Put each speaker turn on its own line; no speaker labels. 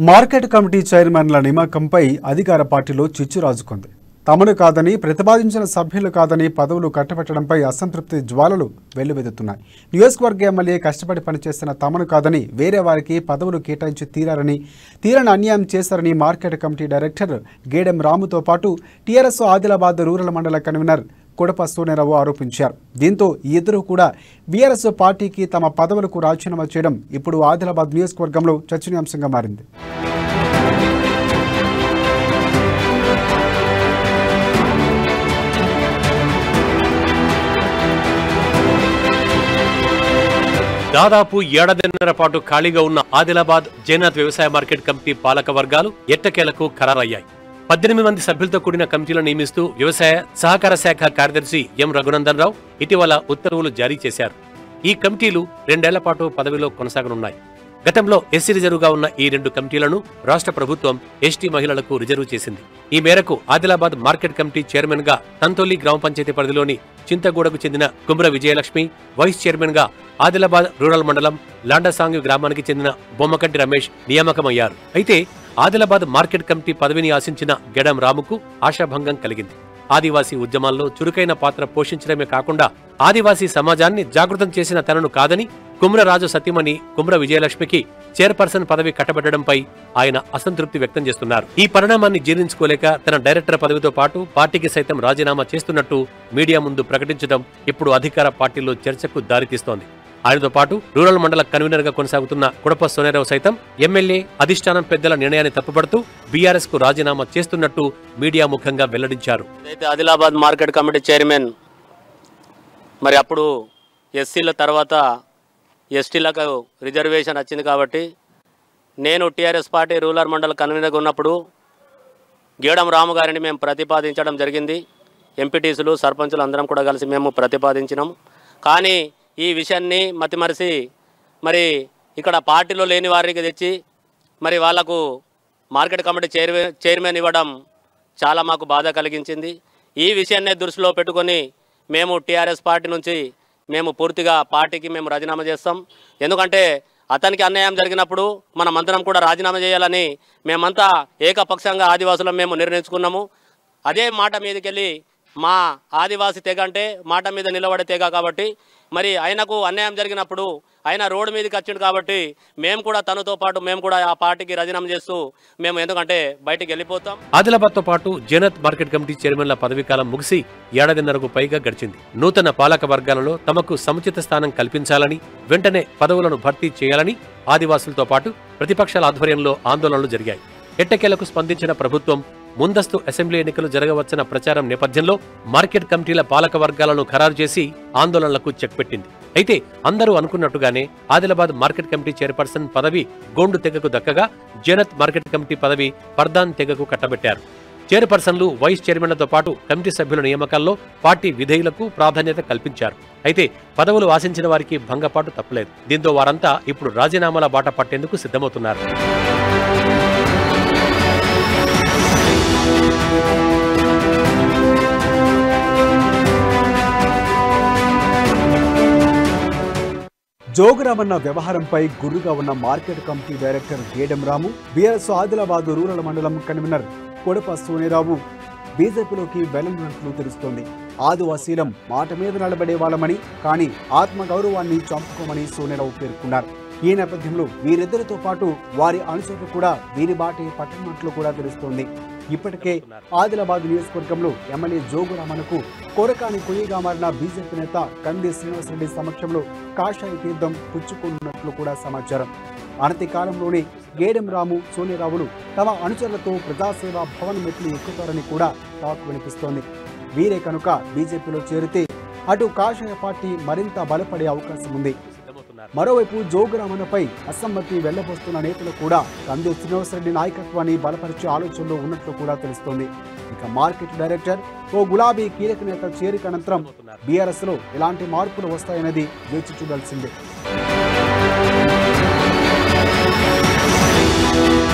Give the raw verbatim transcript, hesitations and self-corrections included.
Market committee చైర్మన్ల నియామకంపై అధికార పార్టీలో చిచ్చు రాజుకుంది. తమను కాదని ప్రతిపాదించిన సభ్యులు కాదని పదవులు కట్టబెట్టడంపై అసంతృప్తి జ్వాలలు వెల్లువెత్తుతున్నాయి. నియోజకవర్గ ఎమ్మెల్యే కష్టపడి పనిచేస్తున్న తమను కాదని వేరే వారికి పదవులు కేటాయించి తీరారని తీరని అన్యాయం చేశారని మార్కెట్ కమిటీ డైరెక్టర్ గేడెం రాముతో పాటు టీఆర్ఎస్ ఆదిలాబాద్ రూరల్ మండల కన్వీనర్ కొడప సోనేరావు ఆరోపించారు. దీంతో ఈ ఇద్దరు కూడా బీఆర్ఎస్ పార్టీకి తమ పదవులకు రాజీనామా చేయడం ఇప్పుడు ఆదిలాబాద్ నియోజకవర్గంలో చర్చనీయాంశంగా మారింది.
దాదాపు ఏడాదిన్నర పాటు ఖాళీగా ఉన్న ఆదిలాబాద్ జైనాథ్ వ్యవసాయ మార్కెట్ కమిటీ పాలక వర్గాలు ఎట్టకేలకు ఖరారయ్యాయి. పద్దెనిమిది మంది సభ్యులతో కూడిన కమిటీలను నియమిస్తూ వ్యవసాయ సహకార శాఖ కార్యదర్శి ఎం రఘునందన్ రావు ఇటీవల ఉత్తర్వులు జారీ చేశారు. ఈ కమిటీలు రెండేళ్ల పాటు పదవిలో కొనసాగనున్నాయి. గతంలో ఎస్సీ రిజర్వుగా ఉన్న ఈ రెండు కమిటీలను రాష్ట్ర ప్రభుత్వం ఎస్టీ మహిళలకు రిజర్వు చేసింది. ఈ మేరకు ఆదిలాబాద్ మార్కెట్ కమిటీ చైర్మన్ గా తంతోలి గ్రామ పంచాయతీ పరిధిలోని చింతగూడకు చెందిన కుమ్ర విజయలక్ష్మి, వైస్ చైర్మన్ గా ఆదిలాబాద్ రూరల్ మండలం లాండసాంగి గ్రామానికి చెందిన బొమ్మకంటి రమేష్ నియామకమయ్యారు. అయితే ఆదిలాబాద్ మార్కెట్ కమిటీ పదవిని ఆశించిన గెడం రాముకు ఆశాభంగం కలిగింది. ఆదివాసీ ఉద్యమాల్లో చురుకైన పాత్ర పోషించడమే కాకుండా ఆదివాసీ సమాజాన్ని జాగృతం చేసిన తనను కాదని కుమ్రరాజు సతీమణి కుమ్ర విజయలక్ష్మికి చైర్పర్సన్ పదవి కట్టబెట్టడంపై ఆయన అసంతృప్తి వ్యక్తం చేస్తున్నారు. ఈ పరిణామాన్ని జీర్ణించుకోలేక తన డైరెక్టర్ పదవితో పాటు పార్టీకి సైతం రాజీనామా చేస్తున్నట్టు మీడియా ముందు ప్రకటించడం ఇప్పుడు అధికార పార్టీలో చర్చకు దారితీస్తోంది. ఆయనతో పాటు రూరల్ మండల కన్వీనర్ గా కొనసాగుతున్న కొడప సోనేరావు సైతం ఎమ్మెల్యే అధిష్టానం పెద్దల నిర్ణయాన్ని తప్పుపడుతూ బీఆర్ఎస్ కు రాజీనామా చేస్తున్నట్టు మీడియా ముఖంగా వెల్లడించారు.
అయితే ఆదిలాబాద్ మార్కెట్ కమిటీ చైర్మన్ మరి అప్పుడు ఎస్సీల తర్వాత ఎస్టీలకు రిజర్వేషన్ వచ్చింది కాబట్టి నేను టీఆర్ఎస్ పార్టీ రూరల్ మండల కన్వీనర్గా ఉన్నప్పుడు గేడం రాము గారిని మేము ప్రతిపాదించడం జరిగింది. ఎంపీటీసులు సర్పంచులు అందరం కూడా కలిసి మేము ప్రతిపాదించినాం. కానీ ఈ విషయాన్ని మతిమరిసి మరి ఇక్కడ పార్టీలో లేని వారికి తెచ్చి మరి వాళ్లకు మార్కెట్ కమిటీ చైర్మన్ చైర్మన్ ఇవ్వడం చాలా మాకు బాధ కలిగించింది. ఈ విషయాన్నే దృష్టిలో పెట్టుకొని మేము టీఆర్ఎస్ పార్టీ నుంచి మేము పూర్తిగా పార్టీకి మేము రాజీనామా చేస్తాం. ఎందుకంటే అతనికి అన్యాయం జరిగినప్పుడు మనమందరం కూడా రాజీనామా చేయాలని మేమంతా ఏకపక్షంగా ఆదివాసులం మేము నిర్ణయించుకున్నాము. అదే మాట మీదకెళ్ళి మా ఆదివాసీ తెగ అంటే మాట మీద నిలబడే తెగ కాబట్టి మరి ఆయనకు అన్యాయం జరిగినప్పుడు ఆయన రోడ్డు మీదకి వచ్చిండు కాబట్టి మేము కూడా తనతో పాటు మేము కూడా ఆ పార్టీకి రాజీనామా చేస్తూ మేము ఎందుకంటే బయటికి వెళ్ళిపోతాం.
ఆదిలాబాద్ తో పాటు జైనాథ్ మార్కెట్ కమిటీ చైర్మన్ల పదవీ కాలం ముగిసి ఏడాదిన్నరకు పైగా గడిచింది. నూతన పాలక వర్గాలలో తమకు సముచిత స్థానం కల్పించాలని, వెంటనే పదవులను భర్తీ చేయాలని ఆదివాసులతో పాటు ప్రతిపక్షాల ఆధ్వర్యంలో ఆందోళనలు జరిగాయి. ఎట్టకేలకు స్పందించిన ప్రభుత్వం ముందస్తు అసెంబ్లీ ఎన్నికలు జరగవచ్చన్న ప్రచారం నేపథ్యంలో మార్కెట్ కమిటీల పాలక వర్గాలను ఖరారు చేసి ఆందోళనలకు చెక్ పెట్టింది. అయితే అందరూ అనుకున్నట్టుగానే ఆదిలాబాద్ మార్కెట్ కమిటీ చైర్పర్సన్ పదవి గోండు తెగకు దక్కగా జైనాథ్ మార్కెట్ కమిటీ పదవి పర్దాన్ తెగకు కట్టబెట్టారు. చైర్పర్సన్లు, వైస్ చైర్మన్లతో పాటు కమిటీ సభ్యుల నియామకాల్లో పార్టీ విధేయులకు ప్రాధాన్యత కల్పించారు. అయితే పదవులు ఆశించిన వారికి భంగపాటు తప్పలేదు. దీంతో వారంతా ఇప్పుడు రాజీనామాల బాట పట్టేందుకు సిద్ధమవుతున్నారు.
జోగురామన్న వ్యవహారంపై గుర్రుగా ఉన్న market committee director Gedam Ramu, BRS Adilabad rural మండలం కన్వీనర్ కొడప సోనేరావు బీజేపీలోకి వెళ్లనున్నట్లు తెలుస్తోంది. ఆదివాసీలం మాట మీద నిలబడే వాళ్ళమని, కానీ ఆత్మగౌరవాన్ని చంపుకోమని సోనేరావు పేర్కొన్నారు. ఈ నేపథ్యంలో వీరిద్దరితో పాటు వారి అనుచరులు కూడా వీరి బాటే పట్టనున్నట్లు కూడా తెలుస్తోంది. ఇప్పటికే ఆదిలాబాద్ నియోజకవర్గంలో ఎమ్మెల్యే జోగురామన్నకు కొరకాని కొయ్యగా మారిన బీజేపీ నేత కంది శ్రీనివాసరెడ్డి సమక్షంలో కాషాయ తీర్థం పుచ్చుకున్నట్లు కూడా సమాచారం. అనతి కాలంలోనే గేడెం రాము, సోనేరావులు తమ అనుచరులతో ప్రజాసేవా భవన్ మెట్లు ఎక్కుతారని కూడా టాక్ వినిపిస్తోంది. వీరే కనుక బీజేపీలో చేరితే అటు కాషాయ పార్టీ మరింత బలపడే అవకాశం ఉంది. మరోవైపు జోగురామన్నపై అసమ్మతి వెళ్లబోస్తున్న నేతలు కూడా కంది శ్రీనివాసరెడ్డి నాయకత్వాన్ని బలపరిచే ఆలోచనలో ఉన్నట్లు కూడా తెలుస్తోంది. ఇక మార్కెట్ డైరెక్టర్ ఓ గులాబీ కీలక నేత చేరిక అనంతరం బీఆర్ఎస్ లో ఎలాంటి మార్పులు వస్తాయనేది వేచి చూడాల్సిందే.